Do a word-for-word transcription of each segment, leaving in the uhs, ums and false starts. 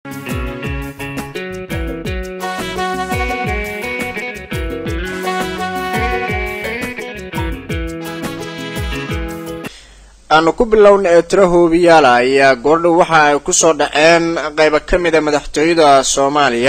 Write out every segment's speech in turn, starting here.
aanu ku bilowna ee tiro hoobiyaal ayaa goordhow waxa ay ku soo dhaceen qaybo ka mid ah madaxtooyada Soomaaliya.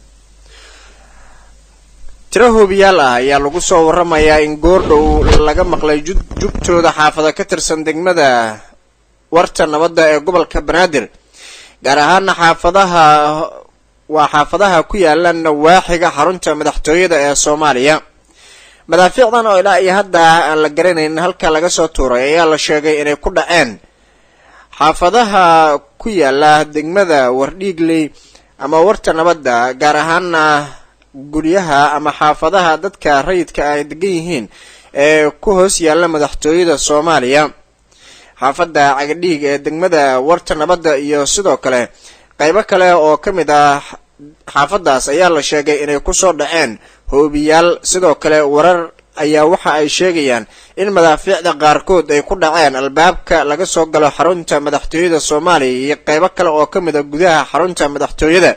tiro hoobiyaal ayaa lagu soo waramayaa in goordhow laga maqlay jubtooda xaafada ka tirsan degmada warta nabadda ee gobolka Banaadir, gaar ahaan xaafadaha waa xaafadaha ku yaala nawaaxiga xarunta madaxtooyada ee Soomaaliya. madaafiicdan oo ilaa iyo hadda aan la garanayn halka laga soo tuuray ayaa la sheegay inay ku dhaceen xaafadaha ku yaala degmada Wardhiigley ama warta nabadda, gaar ahaan guryaha ama xaafadaha dadka rayidka ay degan yihiin ee ku hoos yaala madaxtooyada Soomaaliya. xaafada Cagadhiig ee degmada warta nabadda iyo sidoo kale qaybo kale oo kamid ah xaafadaas ayaa la sheegay inay ku soo dhaceen hoobiyaal. sidoo kale warar ayaa waxa ay sheegayaan in madaafiicda qaarkood ay ku dhaceen albaabka laga soo galo xarunta madaxtooyada Soomaaliya iyo qaybo kale oo kamid ah gudaha xarunta madaxtooyada.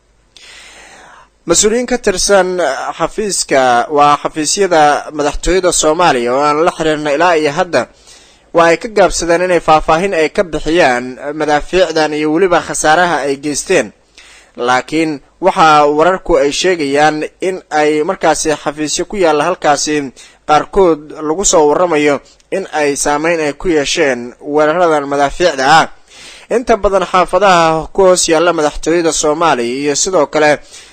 mas-uuliyiin ka tirsan xafiiska waa xafiisyada madaxtooyada Soomaaliya oo aan la xiriirna ilaa iyo hadda waa ay ka gaabsadeen inay faahfaahin ay ka bixiyaan madaafiicdan iyo weliba khasaaraha ay geysteen, laakiin waxa wararku ay sheegayaan in ay markaasi xafiisyo ku yaala halkaasi qaarkood lagu soo waramayo in ay saameyn ay ku yeesheen weeraradan madaafiicda ah. inta badan xaafadaha ku hoos yaala madaxtooyada Soomaaliya iyo sidoo kale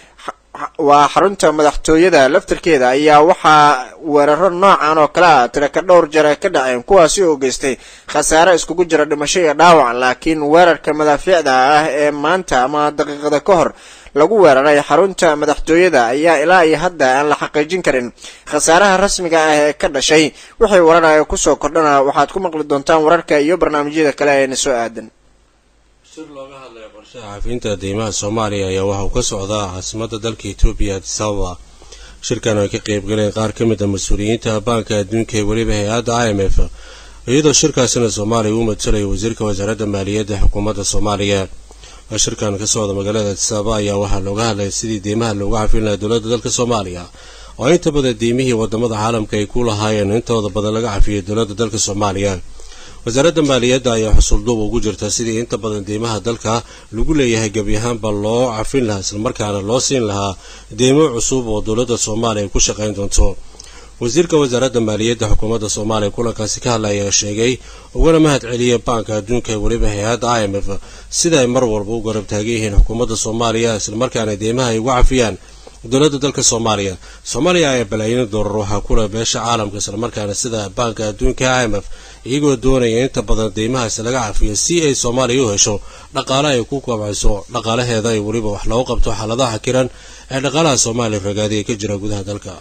waa xarunta madaxtooyada laftirkeeda ayaa waxaa weeraro noocan oo kale ah tira ka dhowr jeer ka dhaceen, kuwaasi oo geystay khasaare iskugu jira dhimasho iyo dhaawac. laakiin weerarka madaafiicda ah ee maanta ama daqiiqada ka hor lagu weeraray xarunta madaxtooyada ayaa ilaa iyo hadda aan la xaqiijin karin khasaaraha rasmiga ah ee ka dhashay. wixii waranaya ku soo kordhana waxaad ku maqli doontaan wararka iyo barnaamijyada kale ee soo aadan. shir looga hadlay qorshaha caafinta deymaha Soomaaliya ayaa waxa uu ka socdaa caasimadda dalka Itoobiya, Addis Ababa. shirkan oo ay ka qayb galeen qaar ka mid ah mas'uuliyiinta Banka Adduunka iyo weliba hay'adda I M F, iyadoo shirkaasina Soomaaliya uu matalay wasiirka wasaaradda maaliyadda xukuumadda Soomaaliya. shirkan ka socda magaalada Addis Ababa ayaa waxaa looga hadlay sidii deymaha looga cafin lahaa dowladda dalka Soomaaliya, oo inta badan deymihii wadamada caalamka ay ku lahaayeen intooda badan laga cafiyay dowladda dalka Soomaaliya. wasaaradda maaliyadda ayaa xusulduub ugu jirta sidii inta badan deymaha dalka lagu leeyahay gebi ahaanba loo cafin lahaa, islamarkaana loo siin lahaa deymo cusub oo dowladda Soomaaliya ku shaqayn doonto. wasiirka wasaaradda maaliyadda xukuumadda Soomaaliya kulankaasi ka hadlaya sheegay ugana mahad celiyay Banka Adduunka iyo weliba hay'adda I M F sida ay mar walba u garab taagan yihiin xukuumadda Soomaaliya, islamarkaana deymaha ay uga cafiyaan dowladda dalka Soomaaliya. Soomaaliya ayaa balaayiin doolar waxaa ku leh beesha caalamka, islamarkaana sida Banka Adduunka I M F iyagoo doonaya inta badan deymahaas laga cafiyo si ay Soomaaliya u hesho dhaqaale ay ku kobciso dhaqaalaheeda iyo weliba wax looga qabto xaaladaha kiran ee dhaqaalaha Soomaaliya ragaadiyay ka jira gudaha dalka.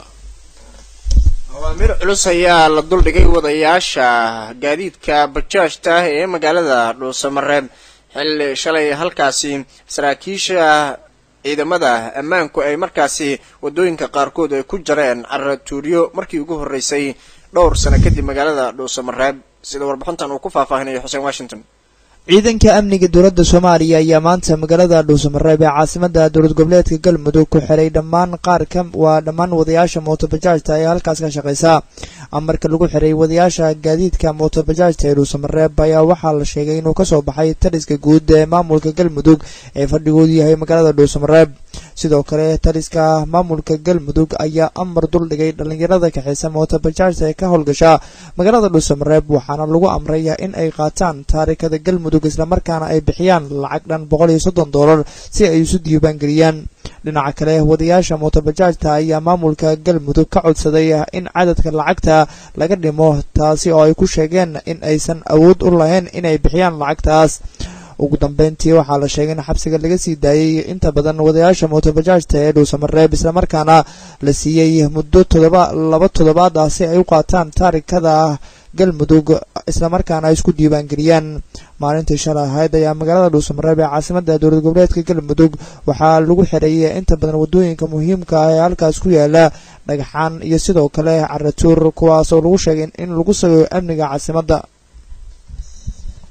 awaamir culus ayaa la duldhigay wadayaasha gaadiidka bajaajta ee magaalada Dhuusamareeb xilli shalay halkaasi saraakiisha ciidamada ammaanku ay markaasi wadooyinka qaarkood ay ku jareen caratuuriyo markii ugu horeysay dhowr sano kadib magaalada Dhuusamareeb, sida warbixintan uu ku faahfaahinayo Xuseen Washington. ciidanka amniga dowladda Soomaaliya ayaa maanta magaalada Dhuusamareeb ee caasimadda dowlad goboleedka Galmudug ku xiray dhammaan qaar ka waa dhammaan wadayaasha mootobajaajta ee halkaas ka shaqeysa. amarka lagu xiray wadayaasha gaadiidka mootobajaajta ee Dhuusamareeb ayaa waxaa la sheegay inuu ka soo baxay taliska guud ee maamulka Galmudug ee fadhigoodu yahay magaalada Dhuusamareeb. sidoo kale taliska maamulka Galmudug ayaa amar dul dhigay dhalinyarada kaxeysa mootobajaajta ee ka howlgasha magaalada Dhuusamareeb, waxaana lagu amray in ay qaataan taarikada Galmudug isla markaana ay bixiyaan lacag dhan boqol iyo soddon doolar si ay isu diiwaan geliyaan. dhinaca kale wadayaasha mootobajaajta ayaa maamulka Galmudug ka codsaday in cadadka lacagta laga dhimo, taasi oo ay ku sheegeen in aysan awood u lahayn inay bixiyaan lacagtaas. ugu dambeyntii waxaa la sheegay in xabsiga laga sii daayay inta badan wadayaasha mootobajaajta ee Dhuusamareeb, isla markaana la siiyay muddo todoba laba toddobaad ah si ay u qaataan taarikada Galmudug isla markaana ay isku diiwaan geliyaan. maalintii shalay ahayd ayaa magaalada Dhuusamareeb ee caasimadda dowlad goboleedka Galmudug waxaa lagu xiray inta badan wadooyinka muhiimka ah ee halkaas ku yaala dhagaxaan iyo sidoo kale caratuur, kuwaas oo lagu sheegay in lagu sameeyo amniga caasimadda.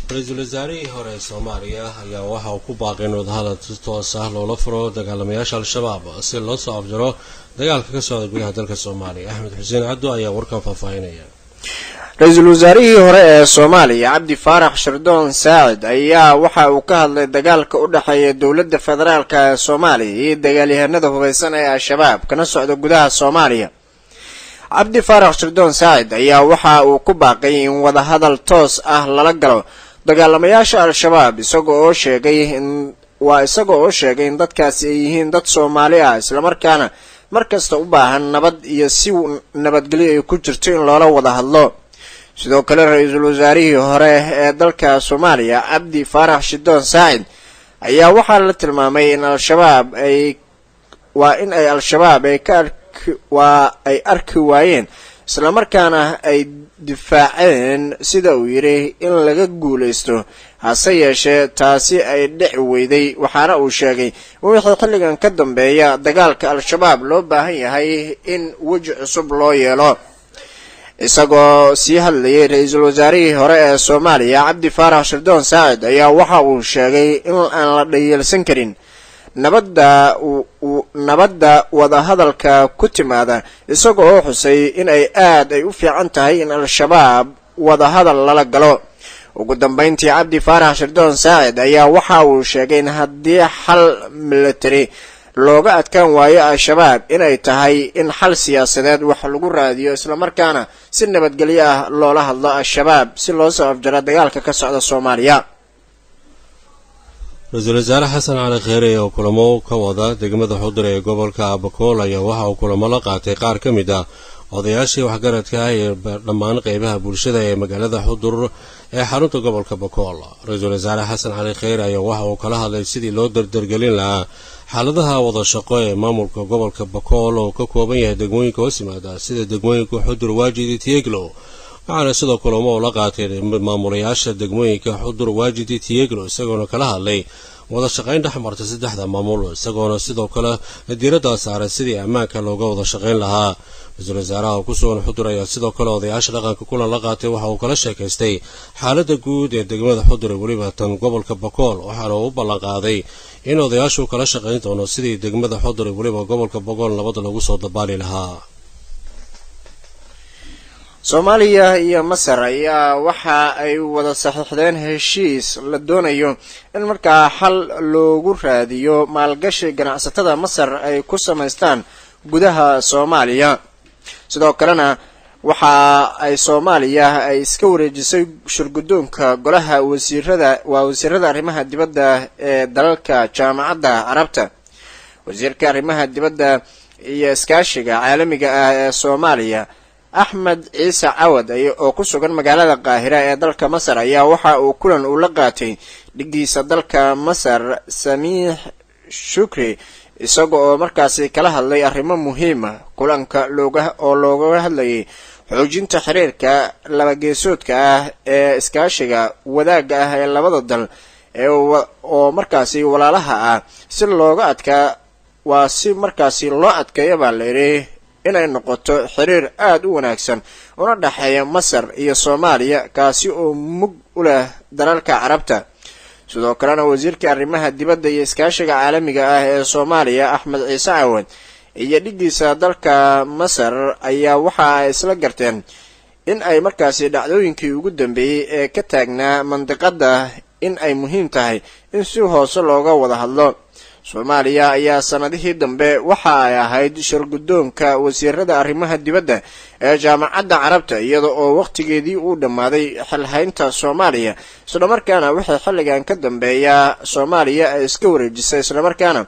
ra-iisul wasaarihii hore ee soomaaliya ayaa waxa uu ku baaqay in wadahadal si toos ah loola furo dagaalamayaasha al-shabaab si loo soo afjaro dagaalka ka socda gudaha dalka soomaaliya. axmed xuseen caddo ayaa warkan faahfaahinaya. ra-iisul wasaarihii hore ee soomaaliya cabdi faarax shirdoon saacid ayaa waxa uu ka hadlay dagaalka u dhexeeya dowladda federaalk ee soomaaliya iyo dagaalyahanada hubeysan ee al-shabaab kana socda gudaha soomaaliya. cabdi faarax shirdoon saacid ayaa waxa uu ku baaqay in wadahadal toos ah lala galo dagaalamayaasha al-shabaab isagoo oo sheegay in waa isagoo oo sheegay in dadkaasi ay yihiin dad soomaali ah islamarkaana markasta u baahan nabad iyo si nabadgelyo ay ku jirto in loola wada hadlo. sidoo kale ra-iisul wasaarihii hore ee dalka soomaaliya cabdi faarax shirdoon saacid ayaa waxaa la tilmaamay in al-shabaab ay waa in ay al-shabaab ay ka waa ay arki waayeen islamarkaana ay difaaceen sida uu yidhi in laga guulaysto hase yeeshee taasi ay dhici weyday. waxaana uu sheegay in wixii xilligan ka dambeeya dagaalka al-shabaab loo baahan yahay in weji cusub loo yeelo. isagoo sii hadlayay ra-iisul wasaarihii hore ee soomaaliya cabdi faarax shirdoon saacid ayaa waxa uu sheegay in aan la dhayeelsan karin nabadda nabadda wadahadalka ku timaada isaga oo xusay in ay aad ay u fiican tahay in al-shabaab wadahadal lala galo. ugu dambeyntii cabdi faarax shirdoon saacid ayaa waxa uu sheegay in haddii xal military looga adkaan waayo al-shabaab inay tahay in xal siyaasadeed wax lagu raadiyo islamarkaana si nabadgelyo ah loola hadlo al-shabaab si loo soo afjaro dagaalka ka socda soomaaliya. ra-iisul wasaare xasan cali kheyre oo kulamo ka wada degmada xudur ee gobolka bakool ayaa waxa uu kulamo la qaatay qaar ka mid ah odayaashii waxgaradka ah ee dhammaan qeybaha bulshada ee magaalada xudur ee xarunta gobolka bakool. ra-iisul wasaare xasan cali kheyre ayaa waxa uu kala hadlay sidii loo dardargelin lahaa xaaladaha wada shaqo ee maamulka gobolka bakool oo ka kooban yahay degmooyinka hoos yimaada sida degmooyinka xudur waajid iyo tiyeglo. waxaana sidoo kulamo uu la qaatay maamulayaasha degmooyinka xudur waajid iyo tiyeglo isagoona kala hadlay wada shaqayn dhexmarta saddexda maamul isagoona sidoo kale diiradda saaray sidii ammaanka looga wada shaqayn lahaa. ra-iisul wasaaraha ku sugan xudur ayaa sidoo kale odayaasha dhaqanka kulan la qaatay waxa uu kala sheekaystay xaaladda guud ee degmada xudur ee weliba tan gobolka bakool waxaana uu u ballan qaaday in odayaashu kala shaqayn doono sidii degmada xudur ee weliba gobolka bakool nabadda lagu soo dabaali lahaa. soomaaliya iyo masar ayaa waxa ay wada saxiixdeen heshiis la doonayo in markaa xal loogu raadiyo maalgashi ganacsatada masar ay ku samaystaan gudaha soomaaliya. sidoo kalena waxa ay soomaaliya ay iska wareejisay shirgudoonka golaha wasiirada waa wasiirada arrimaha dibadda ee dalalka jaamacadda carabta. wasiirka arrimaha dibadda iyo iskaashiga caalamiga ah ee soomaaliya axmed ciise cawad oo ku sugan magaalada qaahira ee dalka masar ayaa waxa uu kulan uu la qaatay dhigiisa dalka masar samiix shukri isaga oo markaasi kala hadlay arrimo muhiima. kulanka looga oo looga hadlayay xoojinta xiriirka laba geesoodka ah ee iskaashiga wadaagga ah ee labada dal ee oo markaasi walaalaha ah si looga adkaa waa si markaasi loo adkeeyo baa la yidhi inay noqoto xiriir aad u wanaagsan una dhexeeya masar iyo soomaaliya kaasi oo mug u leh dalalka carabta. sidoo kalena wasiirka arrimaha dibadda iyo iskaashiga caalamiga ah ee soomaaliya axmed ciise cawad iyo dhigiisa dalka masar ayaa waxa ay isla garteen in ay markaasi dhacdooyinkii ugu dambeeyey ee ka taagnaa mandiqadda in ay muhiim tahay in si hoose looga wada hadlo. soomaaliya ayaa sanadihii dambe waxa ay ahayd shirgudoonka wasiirada arrimaha dibadda ee jaamacadda carabta iyada oo waqtigeedii uu dhammaaday xilhaynta soomaaliya islamarkaana wixii xilligan ka dambeeya soomaaliya ay iska wareejisay islamarkaana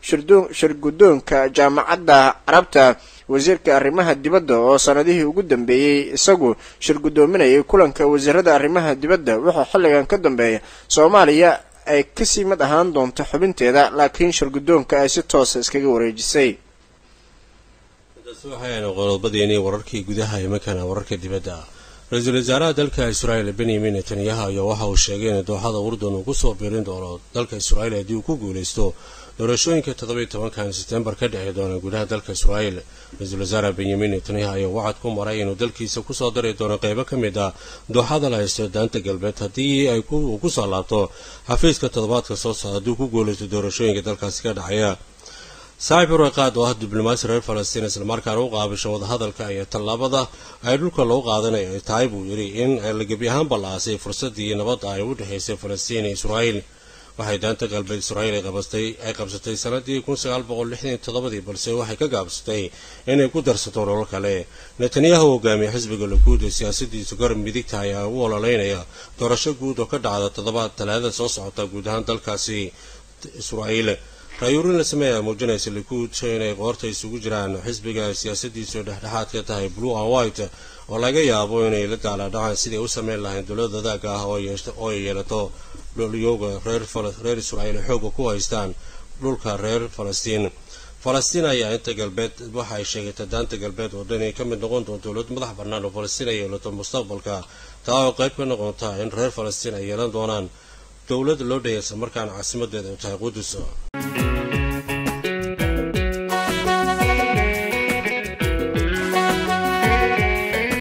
shirgudoonka jaamacadda carabta wasiirka arrimaha dibadda oo sanadihii ugu dambeeyey isagu shirgudoominayay kulanka wasiirada arrimaha dibadda wixii xilligan ka dambeeya soomaaliya ay kasii mid ahaan doonto xubinteeda laakiin shirgudoonka ay si toosa iskaga wareejisay. waxaynu qodobadeenii wararkii gudaha imankana wararka dibadda. ra-iisul wasaaraha dalka israa'iil benyamin netanyahu ayaa waxa uu sheegay in dooxada urdun uu kusoo biirin doono dalka israa'iil haddii uu ku guulaysto doorashooyinka toddobiyo tobankan sebtembar ka dhici doona gudaha dalka israa'iil. ra-iisul wasaare benyamin netanyahu ayaa wacad ku maray inuu dalkiisa kusoo dari doono qeybo ka mid ah dooxada la haysto daanta galbeed haddii ay uu kusoo laabto xafiiska toddobaadka soo socda haddii uu ku guulaysto doorashooyinka dalkaasi ka dhacaya. saaxiib uraqaad oo ah diblomaasi reer falastiin islamarkaana u qaabishan wadahadalka iyo tallaabada ay dhulka loo qaadanay ay tahay buu yidhi in la gebi ahaanba la aasay fursadii nabadda ay u dhexaysay falastiin iyo israa'iil. waxay daanta galbeed israa'iil ay qabsatay sanadii kun sagaal boqol lixdan iyo toddobadii balse waxay ka gaabsatay inay ku darsato nolol kale. netanyahu hogaamiye xisbiga laguud ee siyaasadiisu garab midigta ayaa u ololeynaya doorasho guud oo ka dhacda toddobaad talaadada soo socota guud ahaan dalkaasi israa'iil. ra-yuurin la sameeya muujinaysa likuud inay qoorta isugu jiraan xisbiga siyaasadiisu dhexdhexaad ka tahay blue and white oo laga yaabo inay la daaladhacaan sidai u sameyn lahayn dowlad wadaag ah oo ay yeelato dhulyoga reer israa'iil xooga ku haystaan dhulka reer falastiin. falastiin ayaa inta galbeed waxa ay sheegatay daanta galbeed oo dhan ay ka mid noqon doonto dowlad madax bannaan oo falastiin ay yeelato mustaqbalka taa oo qayb ka noqonta in reer falastiin ay yeelan doonaan dowlad loo dhayaysa markaana caasimadeeda u tahay qudus.